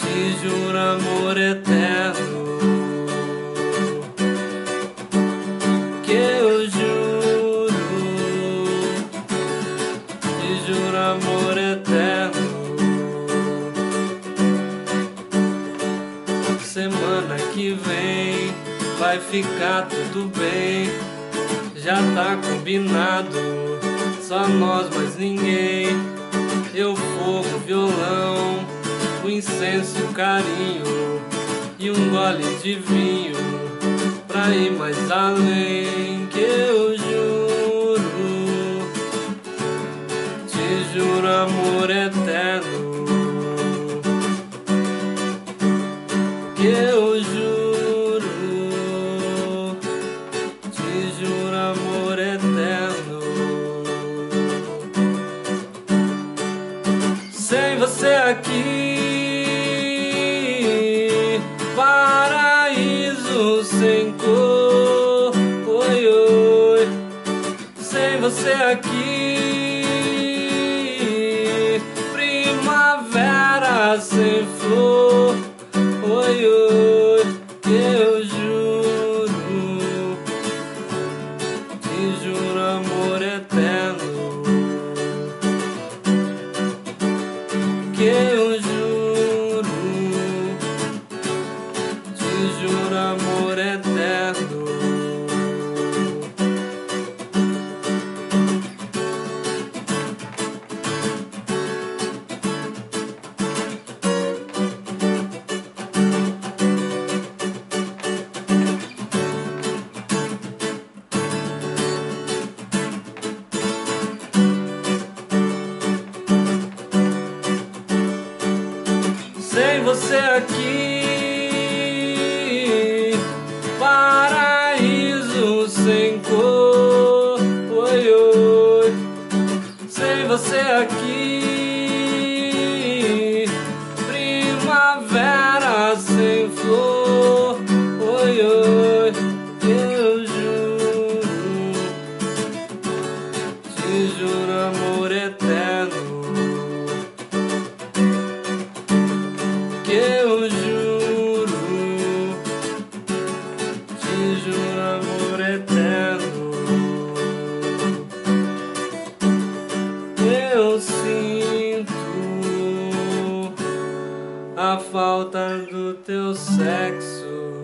te juro amor eterno, que eu juro, te juro amor eterno. Semana que vem vai ficar tudo bem, já tá combinado, só nós mais ninguém. Eu, fogo, violão, o incenso e o carinho, e um gole de vinho pra ir mais além. Que eu juro, te juro amor eterno, que eu juro, te juro amor eterno. Sem você aqui, paraíso sem cor, oi, oi. Sem você aqui, primavera sem flor, oi, oi. Eu juro, te juro amor eterno, que eu juro, te juro amor eterno. Sem você aqui, paraíso sem cor, oi, oi. Sem você aqui, primavera sem flor, oi, oi. Eu juro, te juro amor eterno, que eu juro, te juro amor eterno. Eu sinto a falta do teu sexo,